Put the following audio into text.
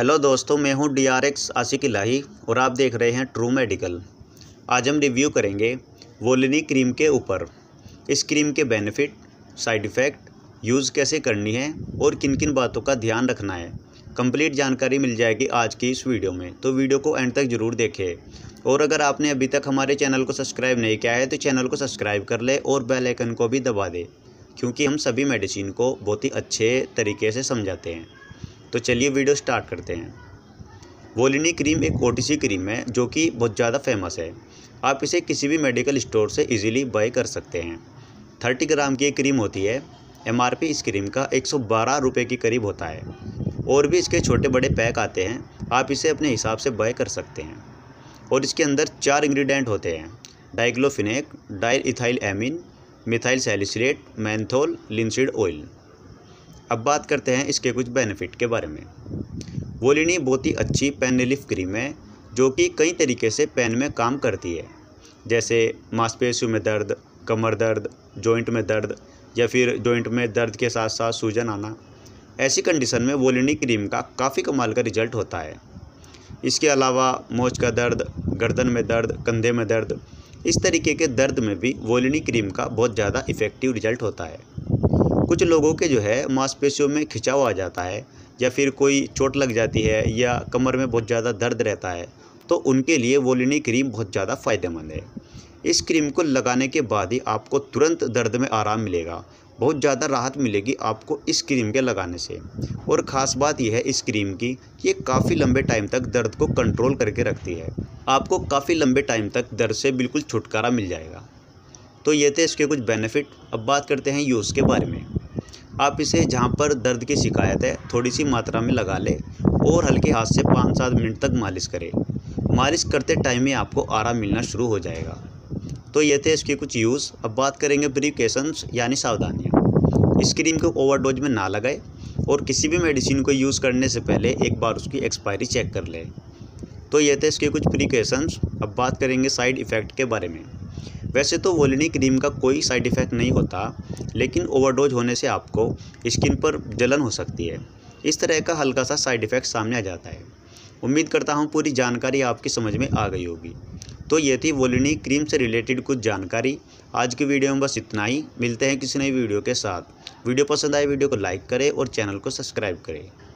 Hello दोस्तों, मैं हूं DRX आशिक इलाही और आप देख रहे हैं ट्रू मेडिकल। आज हम रिव्यू करेंगे वोलिनी क्रीम के ऊपर। इस क्रीम के बेनिफिट, साइड इफ़ेक्ट, यूज़ कैसे करनी है और किन किन बातों का ध्यान रखना है। कंप्लीट जानकारी मिल जाएगी आज की इस वीडियो में, तो वीडियो को एंड तक ज़रूर देखें। और अगर आपने अभी तक हमारे चैनल को सब्सक्राइब नहीं किया है तो चैनल को सब्सक्राइब कर ले और बेल आइकन को भी दबा दे, क्योंकि हम सभी मेडिसिन को बहुत ही अच्छे तरीके से समझाते हैं। तो चलिए वीडियो स्टार्ट करते हैं। वोलिनी क्रीम एक OTC क्रीम है जो कि बहुत ज़्यादा फेमस है। आप इसे किसी भी मेडिकल स्टोर से इजीली बाय कर सकते हैं। 30 ग्राम की एक क्रीम होती है। MRP इस क्रीम का 112 रुपये के करीब होता है। और भी इसके छोटे बड़े पैक आते हैं, आप इसे अपने हिसाब से बाय कर सकते हैं। और इसके अंदर 4 इंग्रेडिएंट होते हैं: diclofenac, diethyl amine, methyl salicylate, menthol, linseed oil. अब बात करते हैं इसके कुछ बेनिफिट के बारे में। वोलिनी बहुत ही अच्छी पेन रिलीफ क्रीम है जो कि कई तरीके से पेन में काम करती है, जैसे मांसपेशियों में दर्द, कमर दर्द, जॉइंट में दर्द या फिर जॉइंट में दर्द के साथ साथ सूजन आना। ऐसी कंडीशन में वोलिनी क्रीम का काफ़ी कमाल का रिजल्ट होता है। इसके अलावा मोच का दर्द, गर्दन में दर्द, कंधे में दर्द, इस तरीके के दर्द में भी वोलिनी क्रीम का बहुत ज़्यादा इफ़ेक्टिव रिजल्ट होता है। कुछ लोगों के जो है मांसपेशियों में खिंचाव आ जाता है या फिर कोई चोट लग जाती है या कमर में बहुत ज़्यादा दर्द रहता है, तो उनके लिए वोलिनी क्रीम बहुत ज़्यादा फ़ायदेमंद है। इस क्रीम को लगाने के बाद ही आपको तुरंत दर्द में आराम मिलेगा, बहुत ज़्यादा राहत मिलेगी आपको इस क्रीम के लगाने से। और ख़ास बात यह है इस क्रीम की कि ये काफ़ी लंबे टाइम तक दर्द को कंट्रोल करके रखती है। आपको काफ़ी लंबे टाइम तक दर्द से बिल्कुल छुटकारा मिल जाएगा। तो ये थे इसके कुछ बेनिफिट। अब बात करते हैं यूज़ के बारे में। आप इसे जहाँ पर दर्द की शिकायत है थोड़ी सी मात्रा में लगा ले और हल्के हाथ से 5-7 मिनट तक मालिश करें। मालिश करते टाइम ही आपको आराम मिलना शुरू हो जाएगा। तो ये थे इसके कुछ यूज़। अब बात करेंगे प्रिकॉशंस यानी सावधानियाँ। इस क्रीम को ओवरडोज में ना लगाए और किसी भी मेडिसिन को यूज़ करने से पहले एक बार उसकी एक्सपायरी चेक कर ले। तो ये थे इसके कुछ प्रिकॉशंस। अब बात करेंगे साइड इफ़ेक्ट के बारे में। वैसे तो वोलिनी क्रीम का कोई साइड इफ़ेक्ट नहीं होता, लेकिन ओवरडोज होने से आपको स्किन पर जलन हो सकती है। इस तरह का हल्का सा साइड इफ़ेक्ट सामने आ जाता है। उम्मीद करता हूँ पूरी जानकारी आपकी समझ में आ गई होगी। तो ये थी वोलिनी क्रीम से रिलेटेड कुछ जानकारी। आज की वीडियो में बस इतना ही। मिलते हैं किसी नई वीडियो के साथ। वीडियो पसंद आए वीडियो को लाइक करें और चैनल को सब्सक्राइब करें।